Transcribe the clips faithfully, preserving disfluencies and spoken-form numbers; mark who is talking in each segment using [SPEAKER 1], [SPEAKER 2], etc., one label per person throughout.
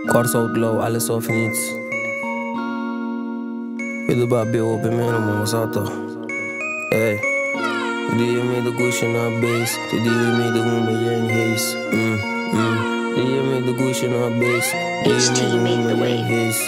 [SPEAKER 1] Kors outlaw, alles of niets. Je doet bij beeld op je man, man, wat zat toch? Hey, today you made the cushion on base. Today you made the woman young haze. Mm, mm. Today you made the cushion on base. Today you made the woman young haze.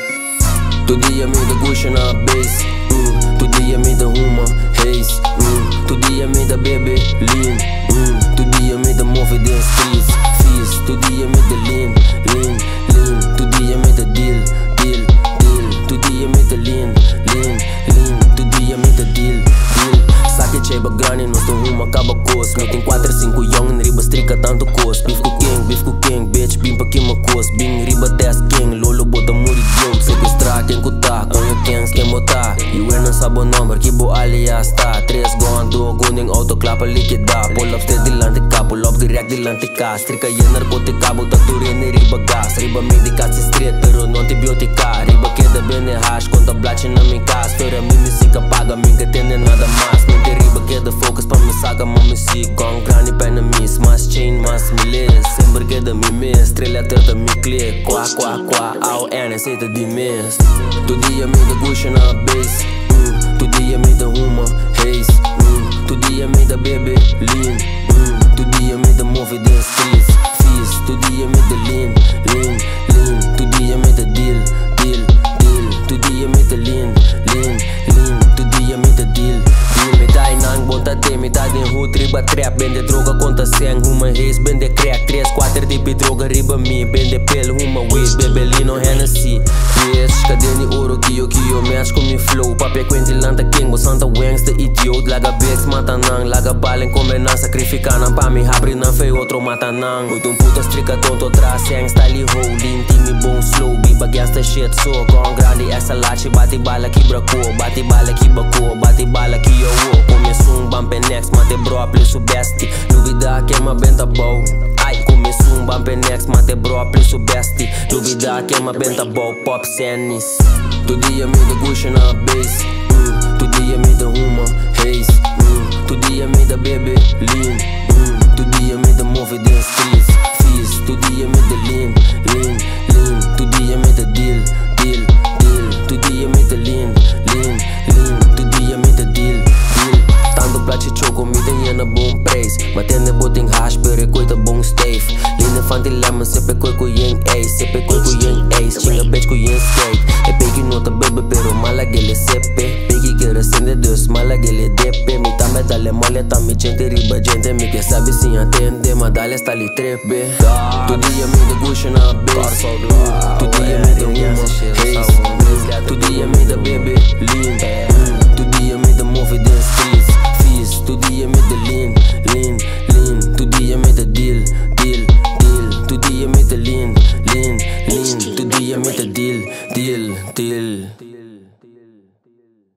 [SPEAKER 1] Today you made the cushion on base. Mm. Today you made the woman haze. Mm. Today you made the baby lean. Mm. Today you made the movie dance streets. Feast. Today you made the lean, lean, lean. Today you made the deal, deal, deal. Today you made the lean, lean, lean. Today you made the deal, deal. Saque cheba grande, não estou rumo, acaba cos. Metem quatro, cinco young, em riba strica tanto cos. Beef com king, beef com king, bitch, bimpa que me cos. Bing, riba test king, lolo bota muri joke. Sequestrar quem cutar, com eu kings quem botar. E o não sabe o número, que bo aliás tá. Três gone, do gunning, autoclapa liquidar. Pull up steady delante cá, pull up direct delante cá. Strica e narcotica, bota turine riba gas. Riba medica, se street, pero não antibiotica. Riba queda bem de hash, conta blache na minha casa. Fera mim me siga, paga mim que tem nada mais. Mente riba queda focus pra me saga, mami si. Gone, grande pena miss, mas chain, mas miles. Sempre queda me miss, estrela tenta me click. Quá, quá, quá, ao N, aceita de miss. Today you made the cushion on base. Mm. Today you made the woman haze. Mm. Today you made the baby lean. Mm. Today you made the movie dance streets. Feast. Today you made the lean, lean, lean. Today you made the deal, deal, deal. Today you made the lean, lean, lean. Today you made the deal, deal. Metade nang bonta te, metade em hood, riba trap. Bende droga conta cem, uma haze, bende crack. Três, quatro tipo de droga, riba mi. Bende pele, uma weed, bebelino, Hennessy. Yes, cadê ouro que eu que eu match com mi flow. Papel quente lanta king, bo santa wangs de idiot. Laga bags mata nang, laga balen come nan. Sacrificar nan pa mi habri nan fei outro mata nang. Uit um puta strica tonto atrás, yang style holding. Time bom slow, biba gangsta shit so. Gone grande, essa lache, bate bala que bracou. Bate bala que bacou, bate bala que eu vou. Começou um bump next, mate bro, apli su bestie. Duvida que ma benta bow. Ai, começou um bump next, mate bro, apli su bestie. Duvida que ma benta bow, pop senis. Today you made the cushion on base. Mm. Today you made the woman haze. Mm. Today you made the baby lean. Mm. Today you made the movie dance streets. Feast. Today you made the lean, lean, lean. Today you made the deal, deal, deal. Today you made the lean, lean, lean. Today you made the deal, deal. Tanto plače choco, mi den na bom praise. Matende boting hash, pero coita bom stave. Line fanti lemon, sepe koi ko yang ace. Sepe koi ko yang ace, chinga bitch ko yang skate. E pegi nota baby, pero mala gele sepe. Pegi quiere sende dus, mala gele depe. Mi tame dale mole, tami gente riba gente. Mi que sabe sin atende, ma dale sta li trepe. Today you made the cushion on base. Today you made the woman haze. Today you made the baby lean.